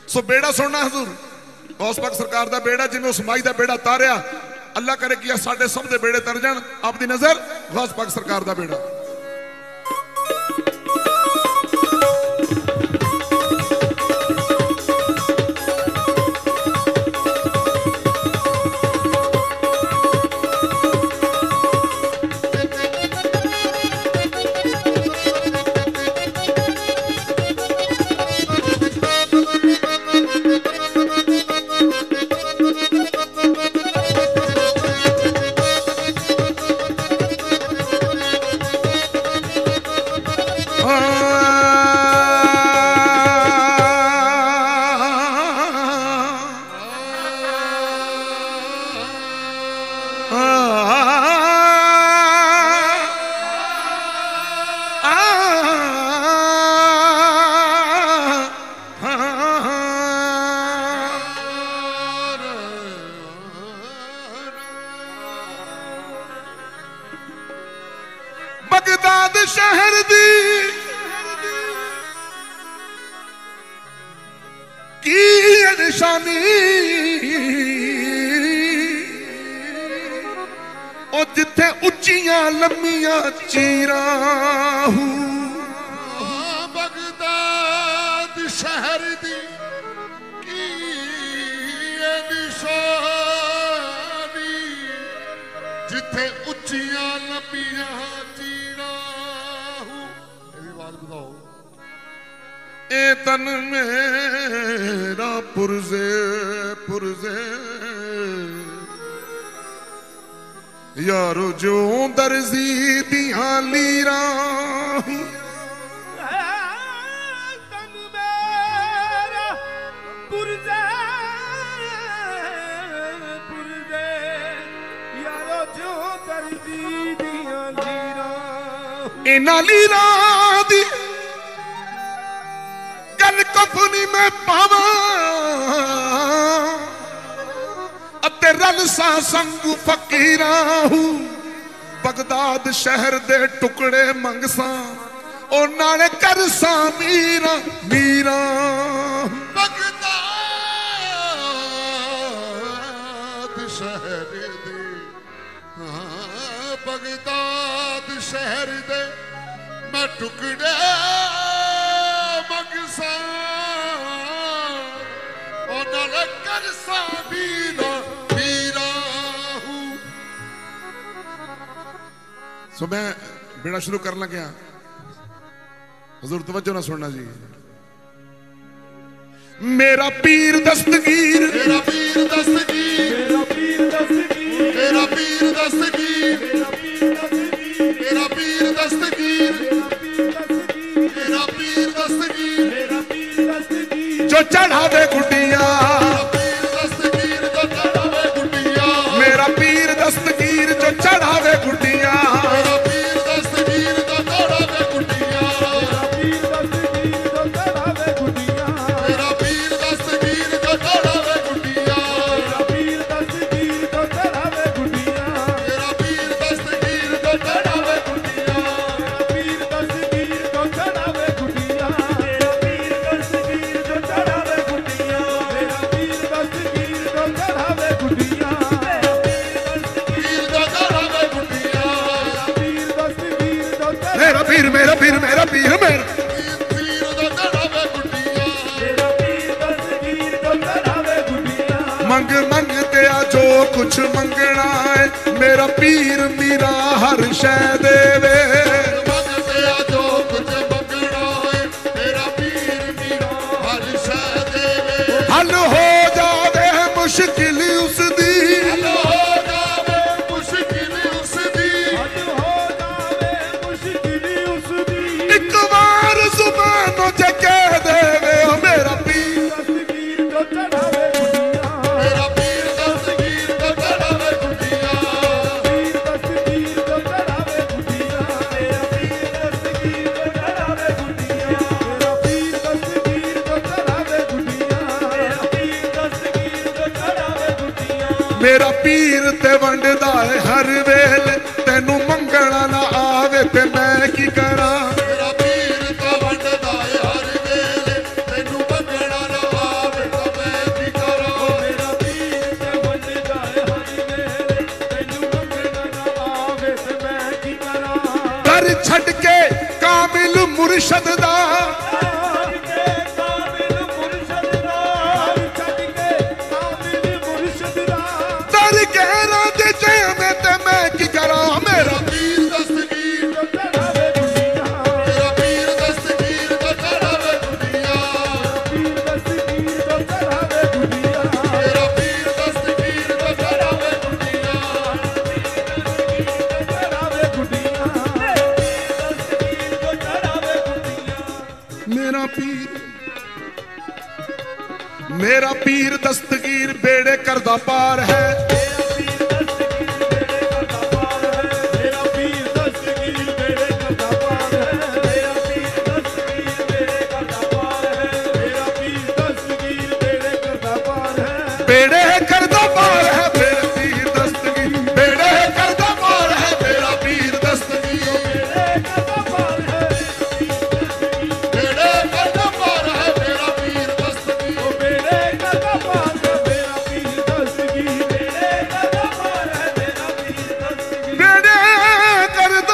सो बेड़ा सुनना हजूर गौस पाक सरकार दा बेड़ा जिवें उस माई दा बेड़ा तारिया अल्लाह करे कि साडे सब दे बेड़े तर जाण आपदी नजर गौस पाक सरकार दा बेड़ा बगदाद शहर दी की निशानी ओ जिथे उच्चियां लम्मियां चीरा बगदाद शहर दी की निशानी जिथे उच्चियां लम्मियां ए तन मेरा पुरजे पुरजे यारो जो दर्जी दियां लीरा तन मेरा पुरजे पुरजे यारो जो दर्जी दियां लीरा इना लीरा दी गल कफनी में पावा अते रल सा संग फकीरा बगदाद शहर दे टुकड़े मंगसा ओ नाले कर सा मीरा मीरा बगदाद शहर दे बगदाद शहर दे मैं टुकड़े मंगसा ओ नाले कर सा मीरा मीरा सो मैं बेड़ा शुरू कर लग्या हुजूर तवज्जो ना सुनना जी मेरा पीर दस्तगीर मेरा पीर दस्तगीर मेरा पीर दस्तगीर मेरा पीर दस्तगीर मेरा पीर दस्तगीर मेरा पीर दस्तगीर मेरा पीर दस्तगीर जो चढ़ावे गुड्डिया मेरा पीर दस्तगीर जो चढ़ावे गुड्डिया मेरा पीर दस्तगीर जो चढ़ावे गुड्डिया मेरा पीर दस्तगीर जो चढ़ावे गुड्डिया मेरा पीर दस्तगीर जो चढ़ावे गुड्डिया मेरा पीर दस्तगीर जो चढ़ावे गुड्डिया मेरा पीर दस्तगीर जो चढ़ावे गुड्डिया मेरा पीर दस्तगीर जो चढ़ावे गुड्डिया मेरा पीर दस्तगीर जो चढ़ावे गुड्डिया मेरा पीर दस्तगीर जो चढ़ावे गुड्डिया मेरा पीर दस्तगीर जो चढ़ावे गुड्डिया पीर दस्तगीर जो मेरा पीर मेरा पीर मेरा पीर मेरा पीर जो चढ़ावे गुड्डिया मेरा पीर दस्तगीर जो चढ़ावे गुड्डिया मंग मंग तेरा जो कुछ मंगना है मेरा पीर मीरा हर शय देवे मंगते जो कुछ मंगना है मेरा पीर मीरा हर शय देवे हल हो जावे मुश्किल उसदी हो जावे मुश्किल उसदी हद हो जावे मुश्किल उसदी एक बार जुबान जे कह देवे ओ मेरा पीर दस्तगीर जो चढ़ावे गुड्डिया मेरा पीर दस्तगीर जो चढ़ावे गुड्डिया पीर दस्तगीर जो चढ़ावे गुड्डिया मेरा पीर दस्तगीर जो चढ़ावे गुड्डिया मेरा पीर दस्तगीर जो चढ़ावे गुड्डिया मेरा पीर दस्तगीर जो चढ़ावे गुड्डिया मेरा पीर ते वंडदा है हर वेले तेनू मंगना ना आवे ते मैं की करा मेरा पीर तो वंडदा है हर वेले तेनू मंगना ना आवे मुर्शद दा ਛੱਡ ਕੇ ਕਾਮਿਲ ਮੁਰਸ਼ਦ ਦਾ ਛੱਡ ਕੇ ਕਾਮਿਲ ਮੁਰਸ਼ਦ ਦਾ दर गहरा दे जैमे ते मैं की करा मेरा ਪੀਰ ਦਸਤਗੀਰ ਜੋ ਚੜਾਵੇ ਦੁਨੀਆ ਮੇਰਾ ਪੀਰ ਦਸਤਗੀਰ ਤੋਂ ਚੜਾਵੇ ਦੁਨੀਆ ਪੀਰ ਦਸਤਗੀਰ ਜੋ ਚੜਾਵੇ ਦੁਨੀਆ ਮੇਰਾ ਪੀਰ ਦਸਤਗੀਰ ਤੋਂ ਚੜਾਵੇ ਦੁਨੀਆ ਚੜਾਵੇ ਦੁਨੀਆ ਦਸਤਗੀਰ ਜੋ ਚੜਾਵੇ ਦੁਨੀਆ मेरा पीर दस्तगीर बेड़े करदा पार है ਮੇਰਾ ਪੀਰ ਦਸਤਗੀਰ ਬੇੜੇ ਕਰਦਾ ਪਾਰ ਹੈ ਮੇਰਾ ਪੀਰ ਦਸਤਗੀਰ ਬੇੜੇ ਕਰਦਾ ਪਾਰ ਹੈ ਮੇਰਾ ਪੀਰ ਦਸਤਗੀਰ ਬੇੜੇ ਕਰਦਾ ਪਾਰ ਹੈ बेड़े करदा पार है मेरा पीर दस्तगीर बेड़े करदा पार है मेरा पीर दस्तगीर ਬੇੜੇ ਕਰਦਾ ਪਾਰ ਹੈ ਬੇੜੇ ਕਰਦਾ ਪਾਰ ਹੈ ਮੇਰਾ ਪੀਰ ਦਸਤਗੀਰ ਉਹ ਬੇੜੇ ਕਰਦਾ ਪਾਰ ਹੈ ਮੇਰਾ ਪੀਰ ਦਸਤਗੀਰ ਬੇੜੇ ਕਰਦਾ ਪਾਰ ਹੈ ਮੇਰਾ ਪੀਰ ਦਸਤਗੀਰ बेड़े करदा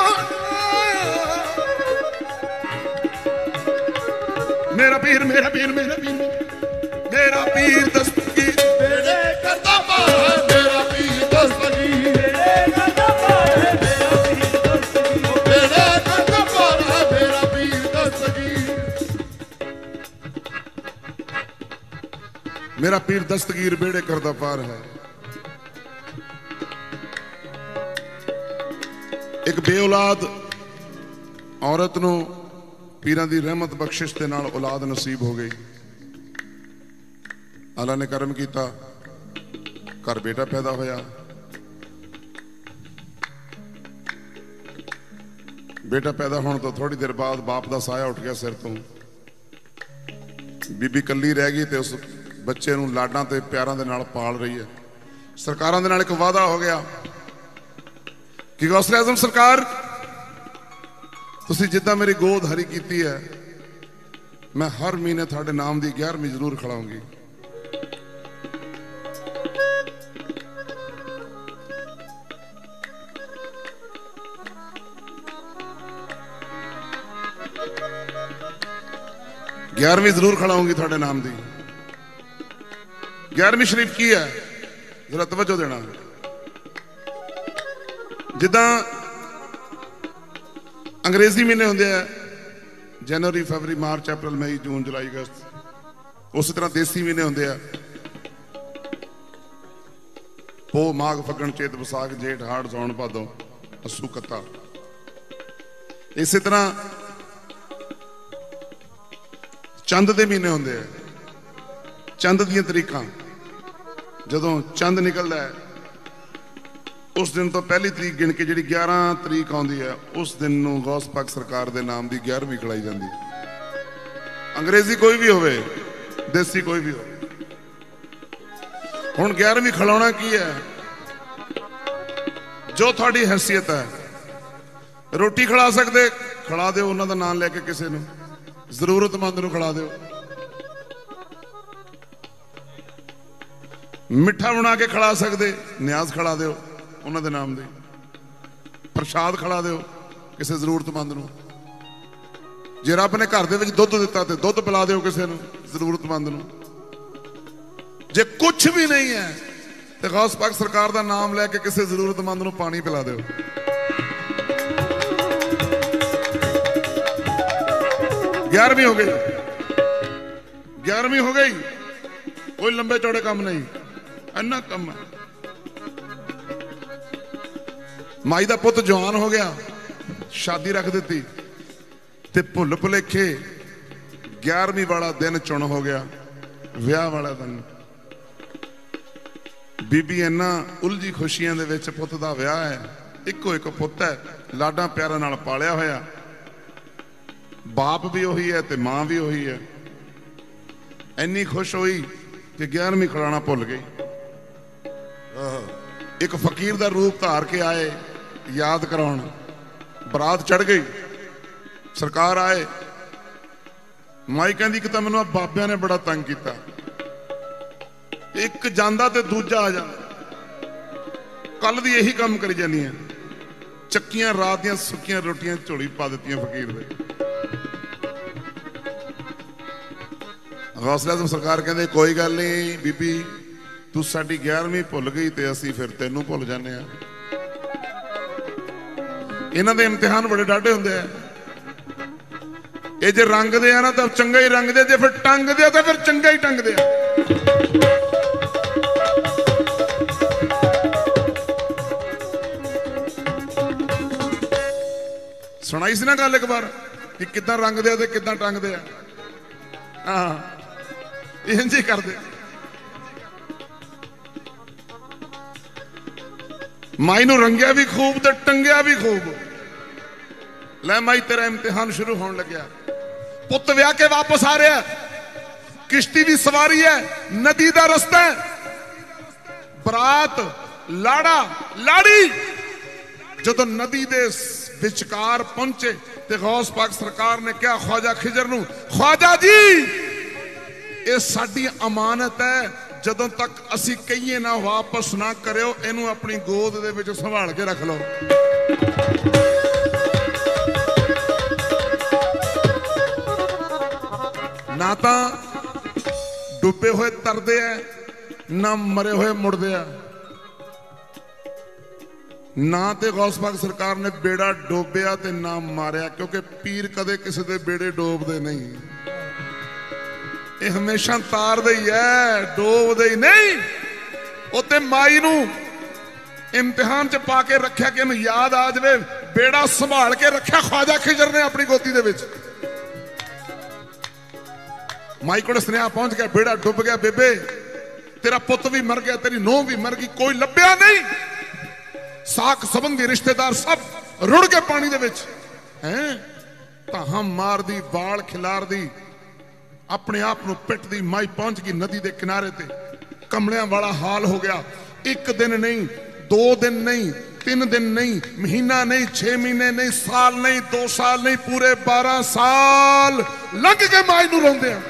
मेरा पीर मेरा पीर मेरा पीर मेरा पीर दस्तगीर ਬੇੜੇ ਕਰਦਾ ਪਾਰ ਹੈ ਮੇਰਾ ਪੀਰ ਦਸਤਗੀਰ ਬੇੜੇ ਕਰਦਾ ਪਾਰ ਹੈ ਮੇਰਾ ਪੀਰ ਦਸਤਗੀਰ ਬੇੜੇ ਕਰਦਾ ਪਾਰ ਹੈ ਮੇਰਾ ਪੀਰ ਦਸਤਗੀਰ मेरा पीर दस्तगीर बेड़े करदा पार है एक बेऔलाद औरत ਨੂੰ ਪੀਰਾਂ ਦੀ ਰਹਿਮਤ ਬਖਸ਼ਿਸ਼ ਦੇ ਨਾਲ ਔਲਾਦ ਨਸੀਬ ਹੋ ਗਈ ਅੱਲਾ ਨੇ ਕਰਮ ਕੀਤਾ ਘਰ ਬੇਟਾ ਪੈਦਾ ਹੋਇਆ ਬੇਟਾ ਪੈਦਾ ਹੋਣ ਤੋਂ ਥੋੜੀ ਦੇਰ ਬਾਅਦ ਬਾਪ ਦਾ ਸਾਇਆ ਉੱਠ ਗਿਆ ਸਿਰ ਤੋਂ ਬੀਬੀ ਕੱਲੀ ਰਹਿ ਗਈ ਤੇ ਉਸ ਬੱਚੇ ਨੂੰ ਲਾਡਾਂ ਤੇ ਪਿਆਰਾਂ ਦੇ ਨਾਲ ਪਾਲ ਰਹੀ ਹੈ ਸਰਕਾਰਾਂ ਦੇ ਨਾਲ ਇੱਕ ਵਾਅਦਾ ਹੋ ਗਿਆ ਕਿ ਗੌਸਲੇ ਆਜ਼ਮ ਸਰਕਾਰ ਤੁਸੀਂ ਜਿੱਦਾਂ ਮੇਰੀ ਗੋਦ ਹਰੀ ਕੀਤੀ ਹੈ ਮੈਂ ਹਰ ਮਹੀਨੇ ਤੁਹਾਡੇ ਨਾਮ ਦੀ 11ਵੀਂ ਜ਼ਰੂਰ ਖਿਲਾਉਂਗੀ ग्यारहवीं जरूर खड़ाऊंगी थोड़े नाम दी 11वीं शरीफ की है जरा तवज्जो देना जिदा अंग्रेजी महीने होंगे जनवरी फरवरी मार्च अप्रैल मई जून जुलाई अगस्त उस तरह देसी महीने होंगे पो माघ फगण चेत विसाख जेठ हाड़ सौण भादों अस्सू कत्ता इसी तरह चंद के महीने होंगे चंद दी तरीका जदों चंद निकलता है उस दिन तो पहली तरीक गिन के जी 11 तरीक आती है उस दिन नूं गौस पाक सरकार के नाम की 11वीं खिलाई जाती अंग्रेजी कोई भी होवे देसी कोई भी हो हुण 11वीं खिलाउणा की है जो थोड़ी हैसियत है रोटी खिला सकते खिला दो उन्हों का नाम लैके किसी नूं जरूरतमंद नूं खिला दो मिठा बना के खिला सकते न्याज खिला दो उन्होंने नाम दे प्रसाद खिला दो किसी जरूरतमंद नूं जे रब ने घर दे विच दुध दिता तो दुध पिला दो किसी नूं जरूरतमंद नूं जे कुछ भी नहीं है तो गौस पाक सरकार का नाम लैके किसी जरूरतमंद नूं पानी पिला दो 11वीं हो गई 11वीं हो गई कोई लंबे चौड़े काम नहीं इन्ना कम है माई का पुत जवान हो गया शादी रख दी ते भुल भुलेखे 11वीं वाला दिन चुन हो गया विआह वाला दिन बीबी इन्ना उलझी खुशियां दे विच पुत दा विआह है इको एक पुत है लाडा प्यारा नाल पालिया होया बाप भी उही है ते मां भी उही है इन्नी खुश हुई कि 11वीं खिलाना भुल गई एक फकीर दा रूप धार के आए याद कराउण बरात चढ़ गई सरकार आए माई कहंदी कि मैनूं बाबियां ने बड़ा तंग किया एक जांदा ते दूजा आ जांदा कल दी यही काम करी जानी है चक्कियां रात दियां सुक्कियां रोटियां झोली पा दित्तियां फकीर दे गौसले आज़म सरकार कहते कोई गल नहीं बीबी, तू साडी 11वीं भुल गई तो असी फिर तेनू भुल जाने। इन्हां दे इम्तिहान बड़े डाढे हुंदे आ। ये जे रंग दे आ ना तो चंगा ही रंग दे, जे फिर टंग दे तो फिर चंगा ही टंग दे। सुनाई सी ना गल एक बार कि किदां रंग दे ते किदां टंग दे। हाँ इंज ही कर दे। माई नूं रंगिया भी खूब ते टंगिया भी खूब। लै माई तेरा इम्तिहान शुरू होने लग्या। पुत विआह के वापस आ रहा, किश्ती की सवारी है, नदी का रस्ता है, बरात लाड़ा लाड़ी जदों नदी दे विचकार पहुंचे ते गौस पाक सरकार ने कहा ख्वाजा खिजर नूं, ख्वाजा जी ये साडी अमानत है, जदों तक असी कहिए ना वापस ना करियो, इनू अपनी गोद दे विच संभाल के रख लो। ना तो डुबे हुए तरदे है, ना मरे हुए मुड़दे है। ना ते गौस पाक सरकार ने बेड़ा डोबिया ते ना मारिया, क्योंकि पीर कदे किसी दे बेड़े डोबदे नहीं। ये हमेशा तारदे ही है, डोबदे ही नहीं। उत्ते माई नूं इम्तिहान च पा के रखिया कि इन्हूं याद आ जाए, बेड़ा संभाल के रखिया ख्वाजा खिजर ने अपनी गोदी दे विच। माई को सुनेहा पहुंच गया, बेड़ा डुब गया, बेबे तेरा पुत भी मर गया, तेरी नूह भी मर गई, कोई लभ्या नहीं। साक संबंधी रिश्तेदार सब रुड़ गए पानी दे विच। हैं तां मार दी, वाल खिलार दी, अपने आप को पिट दी। माई पहुंच गई नदी के किनारे ते, कमलियां वाला हाल हो गया। एक दिन नहीं, 2 दिन नहीं, 3 दिन नहीं, महीना नहीं, 6 महीने नहीं, साल नहीं, 2 साल नहीं, पूरे 12 साल लग के माई नूं रोंदे आ।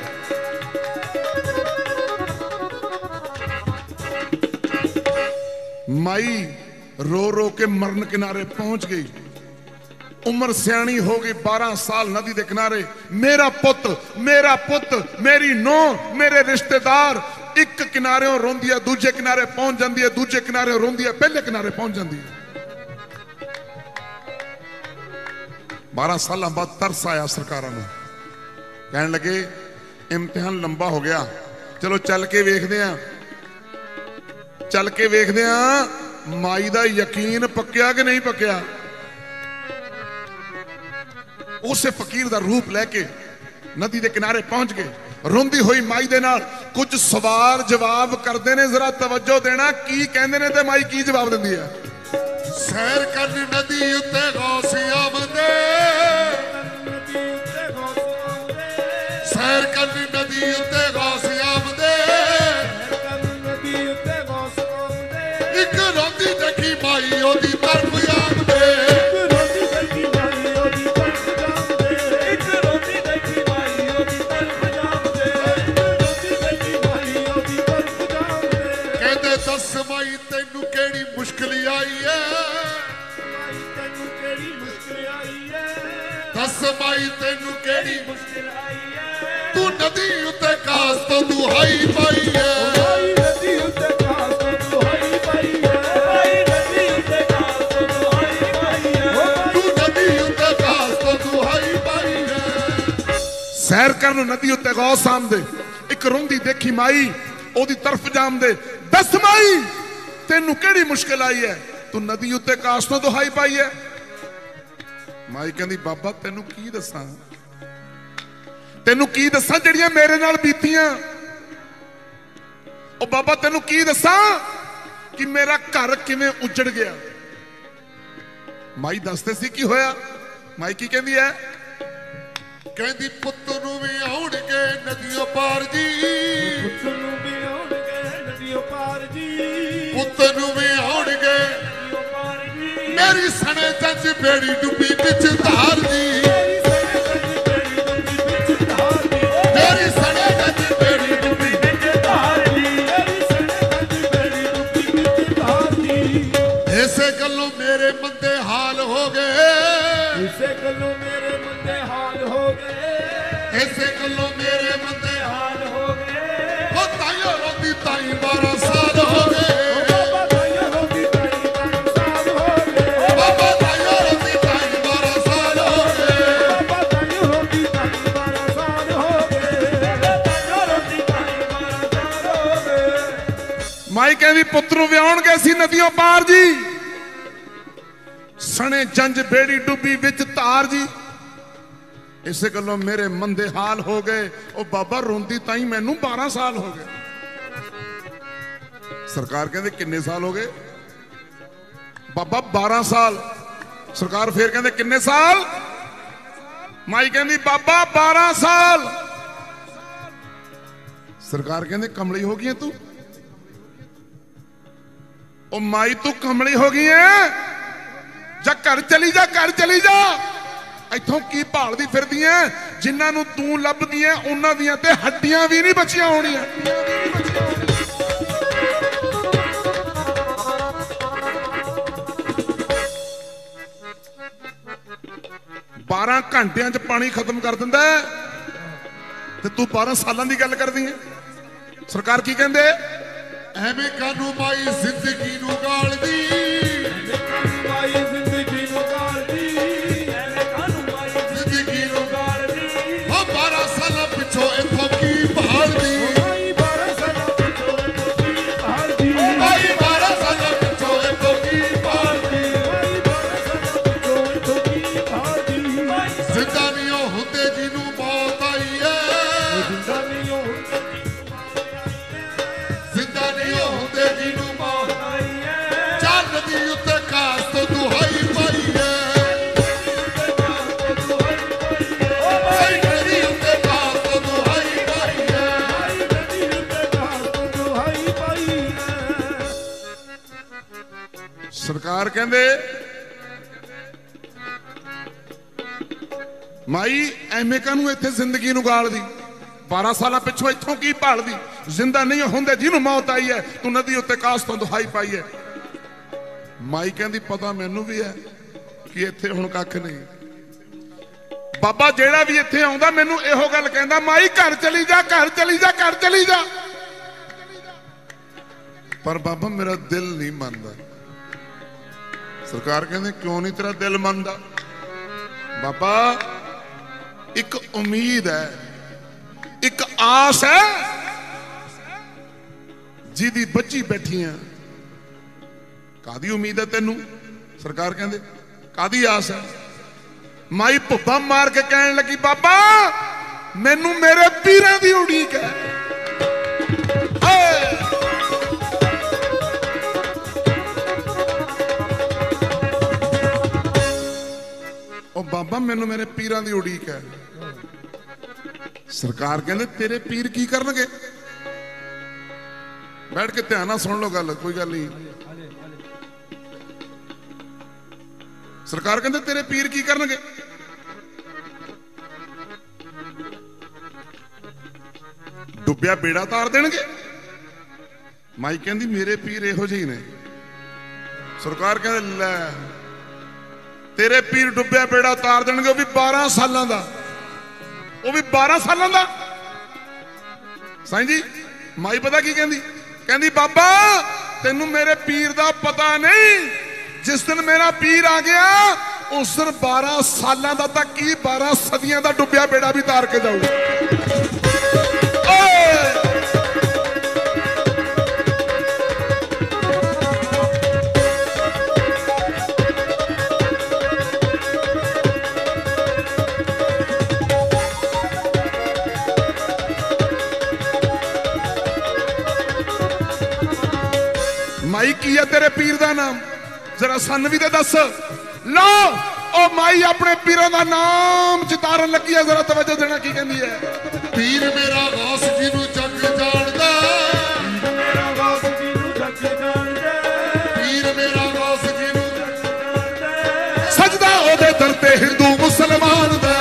माई रो रो के मरण किनारे पहुंच गई। उम्र सियाणी हो गई, 12 साल नदी के किनारे। मेरा पुत, मेरी नूह, मेरे रिश्तेदार, एक किनारे रोंदी है, दूजे किनारे पहुंच जाती है, दूजे किनारे रोंदी है, पहले किनारे पहुंच जाती है। 12 साल बाद तरस आया सरकारां नूं, कहन लगे इम्तिहान लंबा हो गया, चलो चल के वेखदे आ, चल के वेखदे आ माई दा यकीन पक्या कि नहीं पक्या। उसे फकीर दा रूप लैके नदी के किनारे पहुंच गए। रोंदी हुई माई दे नाल कुछ सवाल जवाब करते ने, जरा तवज्जो देना की कहंदे ने ते माई की जवाब दिंदी है। सैर कर नदी उत्ते गौस आमदे, सैर कर नदी उत्ते गौस आमदे, एक रोंदी देखी माई ओदी तरफ आमदे, दस माई तेनू केड़ी मुश्किल आई है, दस माई तेनू केड़ी मुश्किल आई है, तू नदी उत्ते कास तो दुहाई पाई है, नदी उत्ते कास तो दुहाई पाई है, नदी उत्ते कास तो दुहाई पाई है, तू नदी उत्ते कास तो दुहाई पाई है। सैर करन नदी उत्ते गौस आमदे, एक रोंदी देखी माई ओदी तरफ जामदे, दस माई तेनू केड़ी मुश्किल आई है, तू नदी उत्ते कास तो दुहाई पाई है। माई कहंदी बाबा तेनू की दसां, तेनू की दसां जड़ियां मेरे नाल बीतियां। ओ बाबा तेनू की दसां कि मेरा घर किवें उजड़ गया। माई दसदे सी की होया। माई की कहंदी है, कहंदी पुत्त नू भी आउणगे नदियों पार जी, पुत्त नू भी आउणगे नदियों पार जी, पुत्त नू भी आउणगे नदियों पार जी, मेरी सने जंज बेड़ी डुबी बिच धार जी, मेरी सने जंज बेड़ी डुबी बिच धार जी, मेरी सने जंज बेड़ी डुबी बिच धार जी। ऐसे गल्लों मेरे मंदे हाल हो गए, ऐसे गल्लों मेरे मंदे हाल हो गए, ऐसे गल्लों मेरे मंदे हाल हो ਉਹ ਤਾਈਓ ਰੋਂਦੀ ਤਾਈ 12 ਸਾਲ ਹੋ ਗਏ ਬਾਬਾ ਤਾਈਓ ਰੋਂਦੀ ਤਾਈ 12 ਸਾਲ ਹੋ ਗਏ ਬਾਬਾ ਤਾਈਓ ਰੋਂਦੀ ਤਾਈ 12 ਸਾਲ ਹੋ ਗਏ ਬਾਬਾ ਤਾਈਓ ਰੋਂਦੀ ਤਾਈ 12 ਸਾਲ ਹੋ ਗਏ ਤਾਈਓ ਰੋਂਦੀ ਤਾਈ 12 ਸਾਲ ਹੋ ਗਏ। ਮਾਈ ਕਹਿੰਦੀ ਪੁੱਤ ਨੂੰ ਵਿਆਹਣਗੇ ਸੀ ਨਦੀਆਂ ਪਾਰ ਜੀ, ਸਣੇ ਜੰਜ ਬੇੜੀ ਡੁੱਬੀ ਵਿੱਚ ਧਾਰ ਜੀ, ਇਸੇ ਗੱਲੋਂ ਮੇਰੇ ਮੰਦੇ ਹਾਲ ਹੋ ਗਏ। ਉਹ ਬਾਬਾ ਰੋਂਦੀ ਤਾਈ ਮੈਨੂੰ 12 ਸਾਲ ਹੋ ਗਏ। ਸਰਕਾਰ ਕਹਿੰਦੇ ਕਿੰਨੇ ਸਾਲ ਹੋ ਗਏ? ਬਾਬਾ 12 ਸਾਲ। ਸਰਕਾਰ ਫੇਰ ਕਹਿੰਦੇ ਕਿੰਨੇ ਸਾਲ? ਮਾਈ ਕਹਿੰਦੀ ਬਾਬਾ 12 ਸਾਲ। ਸਰਕਾਰ ਕਹਿੰਦੇ ਕਮਲੀ ਹੋ ਗਈ ਹੈ ਤੂੰ? ਉਹ ਮਾਈ ਤੂੰ ਕਮਲੀ ਹੋ ਗਈ ਹੈ? ਜਾ ਘਰ ਚਲੀ ਜਾ, ਘਰ ਚਲੀ ਜਾ। ਇੱਥੋਂ ਕੀ ਭਾਲਦੀ ਫਿਰਦੀ ਐ? ਜਿਨ੍ਹਾਂ ਨੂੰ ਤੂੰ ਲੱਭਦੀ ਐ ਉਹਨਾਂ ਦੀਆਂ ਤੇ ਹੱਡੀਆਂ ਵੀ ਨਹੀਂ ਬਚੀਆਂ ਹੋਣੀਆਂ। 12 ਘੰਟਿਆਂ 'ਚ ਪਾਣੀ ਖਤਮ ਕਰ ਦਿੰਦਾ ਤੇ ਤੂੰ 12 ਸਾਲਾਂ ਦੀ ਗੱਲ ਕਰਦੀ ਐ। ਸਰਕਾਰ ਕੀ ਕਹਿੰਦੇ? ਐਵੇਂ ਕਾਨੂੰ ਮਾਈ ਜ਼ਿੰਦਗੀ ਨੂੰ ਗਾਲਦੀ ਮਾਈ ਜ਼ਿੰਦਗੀ ਨੂੰ ਗਾਲਦੀ ਐਵੇਂ ਕਾਨੂੰ ਮਾਈ ਜ਼ਿੰਦਗੀ ਨੂੰ ਗਾਲਦੀ ਉਹ 12 ਸਾਲਾਂ ਪਿੱਛੋਂ ਇੱਥੋਂ ਕੀ ਭਾਲਦੀ ਮਾਈ 12 ਸਾਲਾਂ ਪਿੱਛੋਂ ਇੱਥੋਂ ਕੀ ਭਾਲਦੀ ਮਾਈ 12 ਸਾਲਾਂ ਪਿੱਛੋਂ ਇੱਥੋਂ ਕੀ ਭਾਲਦੀ ਮਾਈ 12 ਸਾਲਾਂ ਪਿੱਛੋਂ ਇੱਥੋਂ ਕੀ ਭਾਲਦੀ ਜ਼ਿੰਦਾ ਨਹੀਂ ਉਹ ਹੁੰਦੇ ਜਿਹਨੂੰ ਮੌਤ ਆਈ ਏ ਜਿੰਦਾ ਨਹੀਂ ਉਹ ਜ਼ਿੰਦਾ ਨਹੀਂ ਉਹ ਹੁੰਦੇ ਜਿਹਨੂੰ ਮੌਤ ਆਈ ਹੈ ਚੱਲ ਨਦੀ ਉੱਤੇ ਕਾਸ ਤੋਂ ਦੁਹਾਈ ਪਾਈ ਏ ਭਾਈ ਨਦੀ ਉੱਤੇ ਕਾਸ ਤੋਂ ਦੁਹਾਈ ਪਾਈ ਏ ਨਦੀ ਉੱਤੇ ਘਾਸ ਤੋਂ ਦੁਹਾਈ ਪਾਈ ਹੈ। ਸਰਕਾਰ ਕਹਿੰਦੇ ਮਾਈ ਐਵੇਂ ਕਾਨੂੰ ਇੱਥੇ ਜ਼ਿੰਦਗੀ ਨੂੰ ਗਾਲਦੀ? 12 ਸਾਲਾਂ ਪਿੱਛੋਂ ਇੱਥੋਂ ਕੀ ਭਾਲਦੀ? ਜ਼ਿੰਦਾ ਨਹੀਂ ਹੁੰਦੇ ਜਿਹਨੂੰ ਮੌਤ ਆਈ ਹੈ, ਤੂੰ ਨਦੀ ਉੱਤੇ ਕਾਸ ਤੋਂ ਦੁਹਾਈ ਪਾਈ ਹੈ। ਮਾਈ ਕਹਿੰਦੀ ਪਤਾ ਮੈਨੂੰ ਵੀ ਹੈ ਕਿ ਇੱਥੇ ਹੁਣ ਕੱਖ ਨਹੀਂ। ਬਾਬਾ ਜਿਹੜਾ ਵੀ ਇੱਥੇ ਆਉਂਦਾ ਮੈਨੂੰ ਇਹੋ ਗੱਲ ਕਹਿੰਦਾ, ਮਾਈ ਘਰ ਚਲੀ ਜਾ, ਘਰ ਚਲੀ ਜਾ, ਘਰ ਚਲੀ ਜਾ। ਪਰ ਬਾਬਾ ਮੇਰਾ ਦਿਲ ਨਹੀਂ ਮੰਨਦਾ। ਸਰਕਾਰ ਕਹਿੰਦੇ ਕਿਉਂ ਨਹੀਂ ਤੇਰਾ ਦਿਲ ਮੰਨਦਾ? ਬਾਬਾ ਇੱਕ ਉਮੀਦ ਹੈ, ਇੱਕ ਆਸ ਹੈ ਜਿਹਦੀ ਬੱਚੀ ਬੈਠੀਆਂ। ਕਾਦੀ ਉਮੀਦ ਹੈ ਤੈਨੂੰ? ਸਰਕਾਰ ਕਹਿੰਦੇ ਕਾਦੀ ਆਸ ਹੈ? ਮਾਈ ਭੁੱਬਾ ਮਾਰ ਕੇ ਕਹਿਣ ਲੱਗੀ ਬਾਬਾ ਮੈਨੂੰ ਮੇਰੇ ਪੀਰਾਂ ਦੀ ਉਡੀਕ ਹੈ। ਉਹ ਬਾਬਾ ਮੈਨੂੰ ਮੇਰੇ ਪੀਰਾਂ ਦੀ ਉਡੀਕ ਹੈ। ਸਰਕਾਰ ਕਹਿੰਦੇ ਤੇਰੇ ਪੀਰ ਕੀ ਕਰਨਗੇ? ਬੈਠ ਕੇ ਧਿਆਨ ਨਾਲ ਸੁਣ ਲਓ ਗੱਲ, ਕੋਈ ਗੱਲ ਨਹੀਂ। ਸਰਕਾਰ ਕਹਿੰਦੇ ਤੇਰੇ ਪੀਰ ਕੀ ਕਰਨਗੇ? ਡੁੱਬਿਆ ਬੇੜਾ ਤਾਰ ਦੇਣਗੇ? ਮਾਈ ਕਹਿੰਦੀ ਮੇਰੇ ਪੀਰ ਇਹੋ ਜਿਹੇ ਨੇ। ਸਰਕਾਰ ਕਹਿੰਦੇ ਲੈ ਤੇਰੇ ਪੀਰ ਡੁੱਬਿਆ ਬੇੜਾ ਤਾਰ ਦੇਣਗੇ, ਉਹ ਵੀ 12 ਸਾਲਾਂ ਦਾ, ਉਹ ਵੀ 12 ਸਾਲਾਂ ਦਾ। ਸਾਈਂ ਜੀ ਮਾਈ ਪਤਾ ਕੀ ਕਹਿੰਦੀ? ਕਹਿੰਦੀ ਬਾਬਾ ਤੈਨੂੰ ਮੇਰੇ ਪੀਰ ਦਾ ਪਤਾ ਨਹੀਂ। ਜਿਸ ਦਿਨ ਮੇਰਾ ਪੀਰ ਆ ਗਿਆ ਉਸ ਦਿਨ 12 ਸਾਲਾਂ ਦਾ ਤਾਂ ਕੀ 12 ਸਦੀਆਂ ਦਾ ਡੁੱਬਿਆ ਬੇੜਾ ਵੀ ਤਾਰ ਕੇ ਜਾਊ। ਮਾਈ ਕੀ ਹੈ ਤੇਰੇ ਪੀਰ ਦਾ ਨਾਮ? ਜ਼ਰਾ ਸਾਨੂੰ ਵੀ ਤੇ ਦੱਸ। ਲਓ ਉਹ ਮਾਈ ਆਪਣੇ ਪੀਰਾਂ ਦਾ ਨਾਮ ਚਿਤਾਰਨ ਲੱਗੀ ਹੈ, ਜ਼ਰਾ ਤਵੱਜੋ ਦੇਣਾ। ਕੀ ਕਹਿੰਦੀ ਹੈ? ਪੀਰ ਮੇਰਾ ਗੌਸ ਜੀ ਨੂੰ ਜੱਗ ਜਾਣਦਾ, ਮੇਰਾ ਗੌਸ ਜੀ ਨੂੰ ਜੱਗ ਜਾਣਦਾ, ਪੀਰ ਮੇਰਾ ਗੌਸ ਜੀ ਨੂੰ ਸਜਦਾ ਉਹਦੇ ਦਰ ਤੇ ਹਿੰਦੂ ਮੁਸਲਮਾਨ ਦਾ।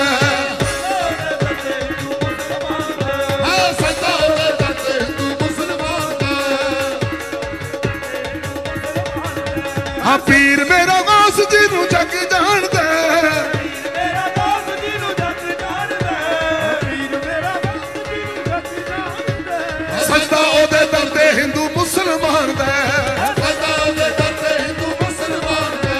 ਹਾਂ ਸਜਦਾ ਉਹਦੇ ਦਰ ਤੇ ਹਿੰਦੂ ਮੁਸਲਮਾਨ ਦਾ। ਹਾਂ ਪੀਰ ਮੇਰਾ ਗੌਸ ਜੀ ਨੂੰ ਜੱਗ ਜਾਣਦਾ, ਮੇਰਾ ਗੌਸ ਜੀ ਨੂੰ ਜੱਗ ਜਾਣਦਾ, ਪੀਰ ਮੇਰਾ ਗੌਸ ਜੀ ਨੂੰ ਜੱਗ ਜਾਣਦਾ। सजदा ओदे दर ते हिंदू मुसलमान दा सजदा ओदे दर ते हिंदू मुसलमान दा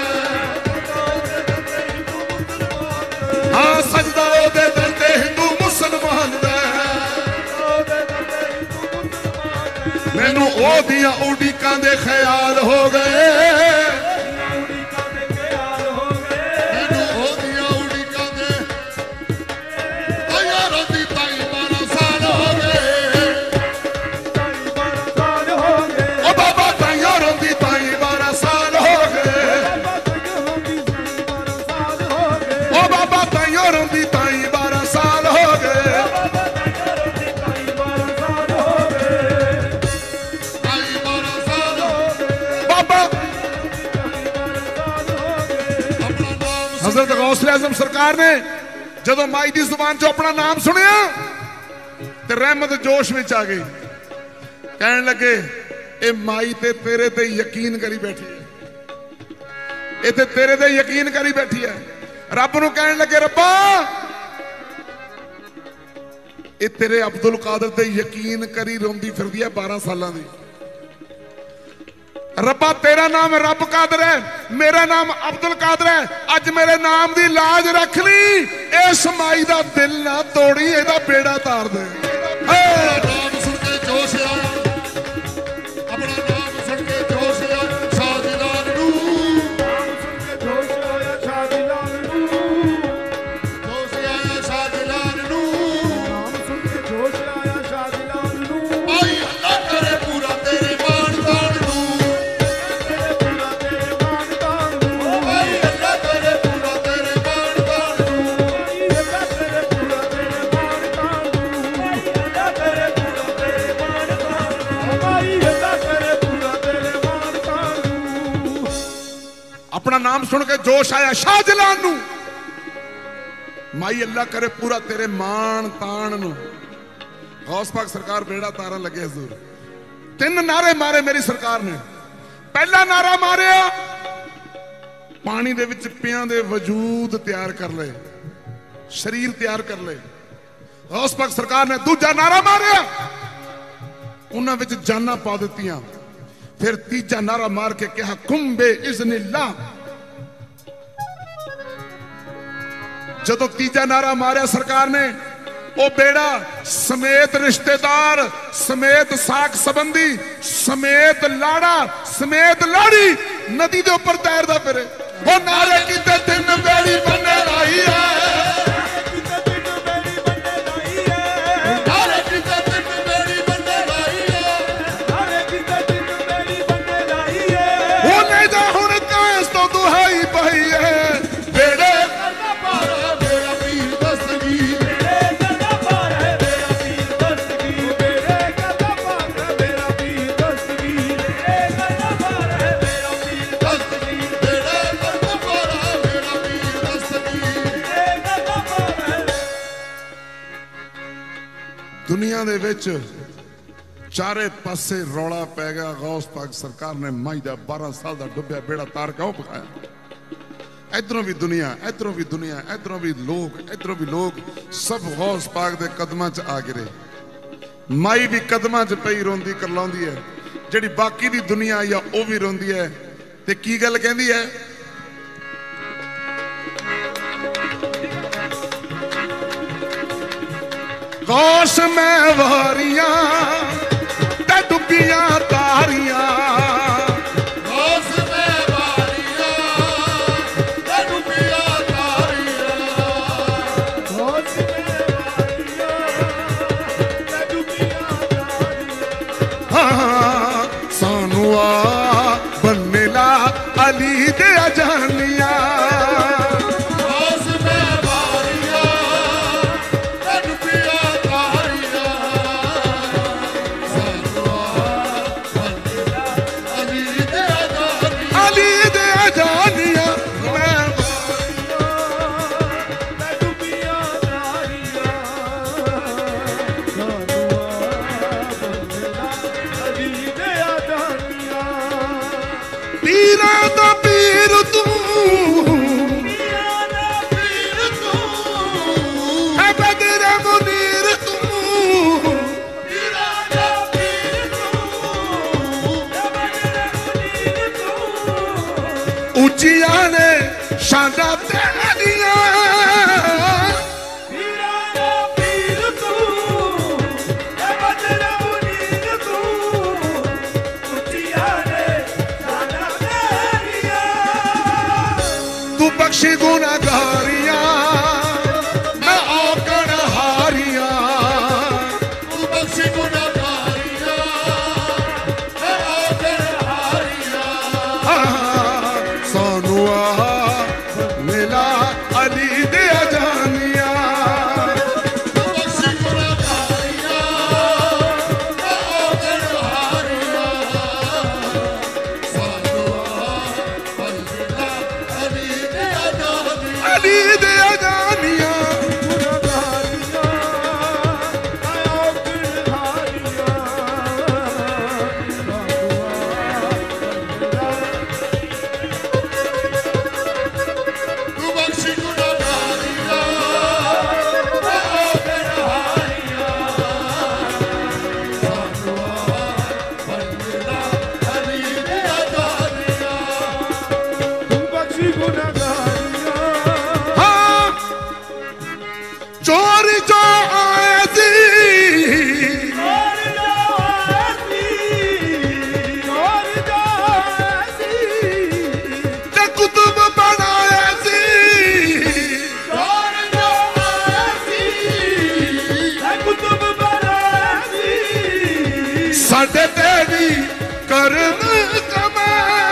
हाँ सजदा ओदे दर ते हिंदू मुसलमान दा मैनू ओदियां उड़ीकां दे ख्याल हो गए हज़रत गौसे आज़म सरकार ने जदों माई की जुबान चो अपना नाम सुनिया ते रहमत जोश में आ गई कहन लगे ए माई ते तेरे ते यकीन करी बैठी है ये ते तेरे ते यकीन करी बैठी है रब नूं कहन लगे रब्बा ये तेरे अब्दुल कादर ते यकीन करी रोंदी फिरदी है 12 सालां दी रब्बा तेरा नाम रब कादर है मेरा नाम अब्दुल कादर है अज मेरे नाम दी लाज रख ली इस माई दा दिल ना तोड़ी एदा बेड़ा तार दे नाम सुन के जोश आया अपना नाम सुन के जोश आया शाहजलाल नू नाम सुन के जोश आया शाहजलाल नू जोश आया शाहजलाल नू नाम सुन के जोश आया शाहजलाल नू भाई अल्लाह करे पूरा तेरे मान तान नू अपना नाम सुन के जोश आया शाहजलाल नू माई अल्लाह करे पूरा तेरे मान तान नू गौस पाक सरकार बेड़ा तारन लगे हजूर 3 नारे मारे मेरी सरकार ने पहला नारा मारिया पानी दे विच पियां दे वजूद तैयार कर ले शरीर तैयार कर ले गौस पाक सरकार ने दूजा नारा मारिया उन्हां विच जाना पा दित्तियां फिर तीजा नारा मार के कहा कुंबे इज़्निल्लाह जदों तीजा नारा मारिया सरकार ने ओ बेड़ा समेत रिश्तेदार समेत साक संबंधी समेत लाड़ा समेत लाड़ी नदी दे ऊपर तैरदा फिरे ओ नारे कीते 3 बेड़ी बन्ने लाई है दुनिया दे विच चारे पासे रौला पै गया गौस पाक सरकार ने माई दा 12 साल दा डुब्बिया बेड़ा तार क्यों पकाया इधरों भी दुनिया इधरों भी दुनिया इधरों भी लोग सब गौस पाक दे कदमां च आ गिरे माई भी कदमां च पई रोंदी करलाउंदी है जिहड़ी बाकी दी दुनिया या ओ भी रोंदी है ते की गल कहंदी है गौस में वारियां ते डुबियां तारियां गौस में वारियां ते डुबियां तारियां गौस में वारियां ते डुबियां तारियां हाँ सानू आ बनने ला अली दे जानिया ਉੱਚੀਆਂ ਨੇ ਸ਼ਾਨਾਂ ਤੇਰੀਆਂ ਪੀਰਾਂ ਦਾ ਪੀਰ ਤੂੰ ਤੇ ਬਦਲਾ ਮੁਨੀਰ ਤੂੰ ਉੱਚੀਆਂ ਨੇ ਸ਼ਾਨਾਂ ਤੇਰੀਆਂ ਤੂੰ ਬਖਸ਼ੀ ਗੁਨਾਹਗਾਰੀਆਂ ਮੈਂ ਔਗਣ ਹਾਰੀਆਂ ਤੂੰ ਬਖਸ਼ੀ ਗੁਨਾਹਗਾਰੀਆਂ ਮੈਂ ਔਗਣ ਹਾਰੀਆਂ ਸਾਨੂੰ ਆ ਮਿਲਾ ਅਲੀ ਦੇ ਜਾਨੀਆਂ ਤੂੰ ਬਖਸ਼ੀ ਗੁਨਾਹਗਾਰੀਆਂ ਮੈਂ ਔਗਣ ਹਾਰੀਆਂ ਸਾਨੂੰ ਬੰਦਨਾ ਅਲੀ ਦੇ ਜਾਨੀਆਂ ਅਲੀ ਦੇ ਜਾਨੀਆਂ ਤੂੰ ਬਖਸ਼ੀ ਗੁਨਾਹਗਾਰੀਆਂ ਮੈਂ ਔਗਣ ਹਾਰੀਆਂ ਸਾਨੂੰ ਬੰਦਨਾ ਅਲੀ ਦੇ ਜਾਨੀਆਂ ਤੂੰ ਬਖਸ਼ੀ ਗੁਨਾਹਗਾਰੀਆਂ ਹਾਂ ਚੋਰ ਜੋ ਆਏ ਸੀ ਔਰ ਜਾਸੀ ਤੇ ਕੁਤਬ ਬਣਾਏ ਸੀ ਔਰ ਜੋ ਆਸੀ ਕੁਤਬ ਬਰਾਸੀ ਸਾਡੇ ਤੇ ਵੀ ਕਰਮ ਕਮਾ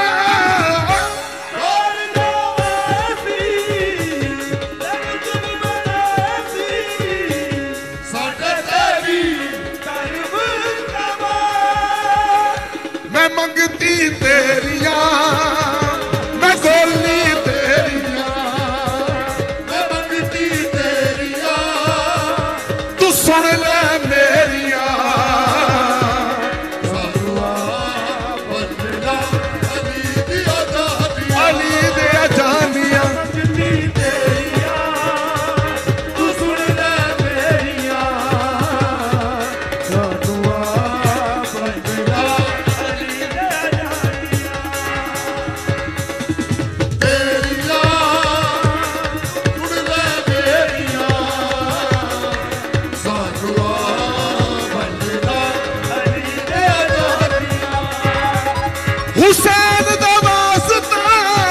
ਔਰ ਜਾਸੀ ਕੁਤਬ ਬਰਾਸੀ ਸਾਡੇ ਤੇ ਵੀ ਕਰਮ ਕਮਾ ਮੈਂ ਮੰਗਤੀ ਤੇਰੀਆਂ ਮੈਂ ਗੋਲੀ ਤੇਰੀਆਂ ਮੈਂ ਮੰਗਤੀ ਤੇਰੀਆਂ ਤੂੰ ਸੁਣ ਲੈ ਮੇਰੀਆਂ ਸਾਨੂੰ ਬੰਦਨਾ ਅਲੀ ਦੀ ਆਜ਼ਾਦੀ ਅਲੀ ਦੇ ਜਾਨੀਆਂ ਜਿੱਤੀ ਤੇਰੀਆਂ ਤੂੰ ਸੁਣ ਲੈ ਮੇਰੀਆਂ ਸਾਨੂੰ ਆ ਬੰਦਨਾ ਅਲੀ ਦੇ ਜਾਨੀਆਂ ਤੇਰੀਆਂ ਸੁਣ ਲੈ ਮੇਰੀਆਂ ਸਾਨੂੰ ਬੰਦਨਾ ਅਲੀ ਦੇ ਆਜ਼ਾਦੀਆਂ ਹੁਸੈਨ ਦਾ ਵਾਸਤਾ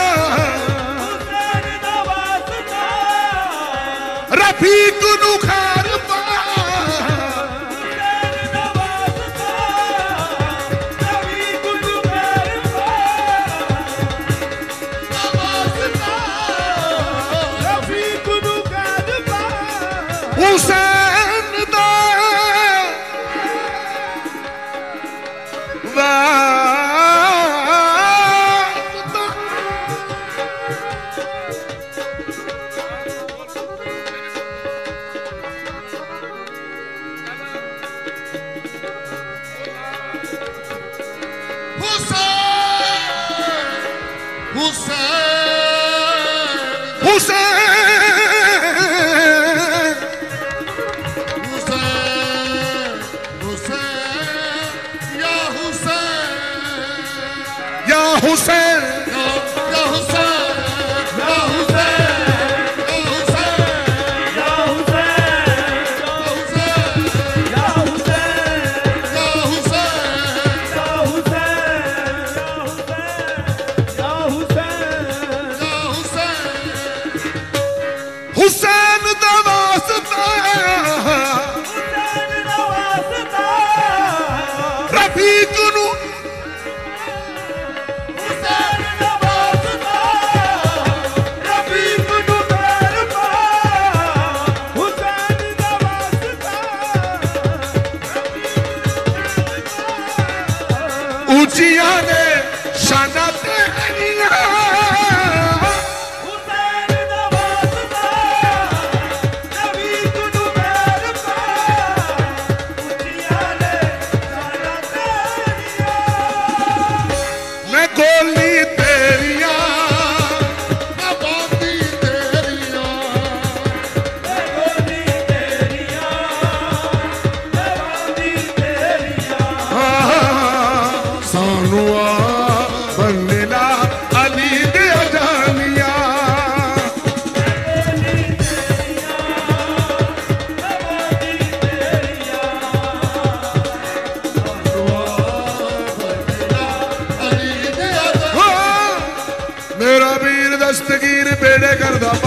ਹੁਸੈਨ ਦਾ ਵਾਸਤਾ ਰਫੀਕ ਨੂੰ ਖਾਰ ਪਾ ਹੁਸੈਨ ਦਾ ਵਾਸਤਾ ਨਬੀ ਗੁਰੂ ਮਹਿਰਬਾ ਰਫੀ ਗੁਰੂ ਕਾਦਬਾ ਹੁਸੈਨ ਦਾ ਵਾਸਤਾ हुसैन हुसैन दा वास्ता रफीक नू ऊंचियां ने शाना तेरियां मैं गोली तेरियां मैं बांदी तेरियां सानू आ बन्नेला अली दे जा ਬੇੜੇ ਕਰਦਾ